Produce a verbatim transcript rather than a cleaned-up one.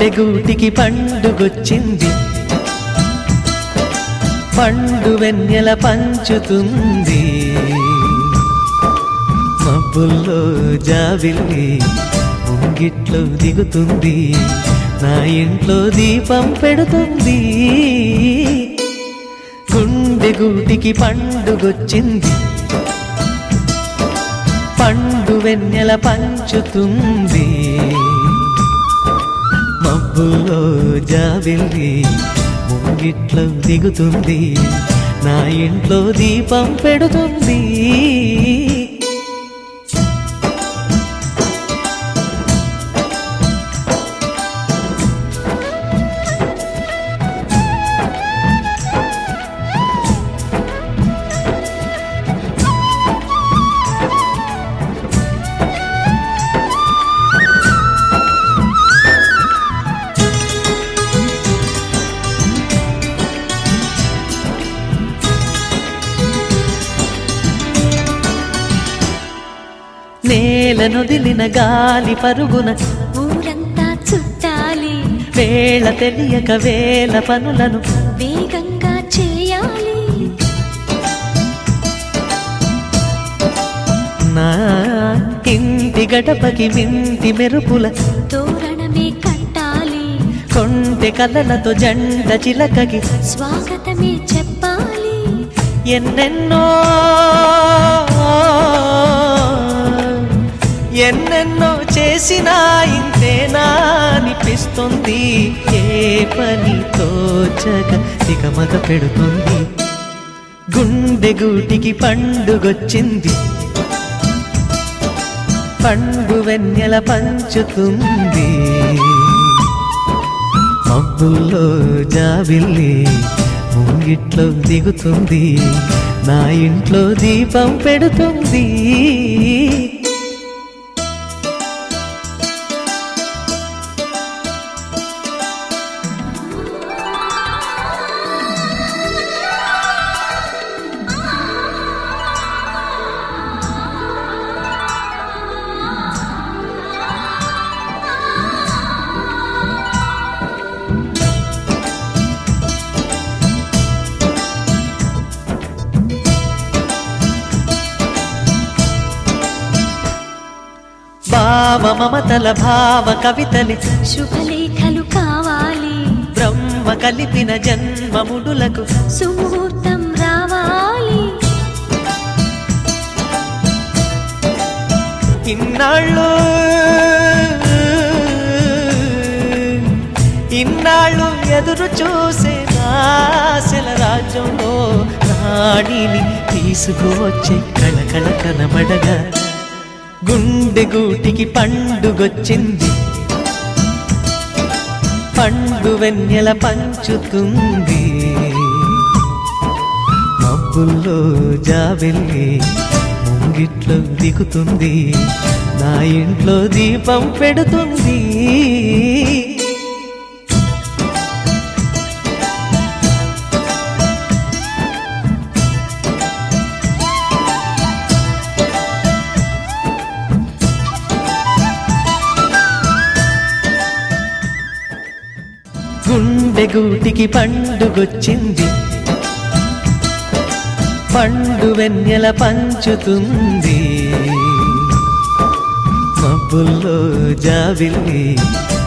గుండె గూటికి పండుగొచ్చింది పండు వెన్నెల పంచుతుంది మబ్బుల్లో జాబిల్లి ముంగిట్లో దిగుతుంది నా ఇంట్లో దీపం పెడుతుంది గుండె గూటికి పండుగొచ్చింది పండు వెన్నెల పంచుతుంది మబ్బుల్లో జాబిల్లి ముంగిట్లో దిగుతుంది నా ఇంట్లో దీపం పెడుతుంది నేలనొదిలిన గాలి పరుగున ఊరంతా చుట్టాలి వేళ తెలియక వేల పనులను వేగంగా చేయాలి నా ఇంటి గడపకి మింటి మెరుపుల తోరణమే కట్టాలి కొంటె కలలతో జెండ చిలకకి స్వాగతమే చెప్పాలి ఎన్నెన్నో ఎన్నెన్నో చేసినా ఇంతేనా అనిపిస్తుంది ఏ పని తోచక తికమక పెడుతుంది గుండె గూటికి పండుగొచ్చింది పండు వెన్నెల పంచుతుంది మబ్బుల్లో జాబిల్లి ముంగిట్లో దిగుతుంది నా ఇంట్లో దీపం పెడుతుంది భావ మమతల భావ కవితలి శుభలేఖలు కావాలి బ్రహ్మ కలిపిన జన్మముడులకు సుముహూర్తం రావాలి ఇన్నాళ్ళు ఇన్నాళ్ళు ఎదురు చూసే ఆశల రాజ్యంలో రాణిని తీసుకువచ్చే కళకళ కనబడగా గుండె గూటికి పండుగొచ్చింది పండు వెన్నెల పంచుతుంది మబ్బుల్లో జాబిల్లి ముంగిట్లో దిగుతుంది నా ఇంట్లో దీపం పెడుతుంది గుండె గూటికి పండుగొచ్చింది పండు వెన్నెల పంచుతుంది మబ్బుల్లో జాబిల్లి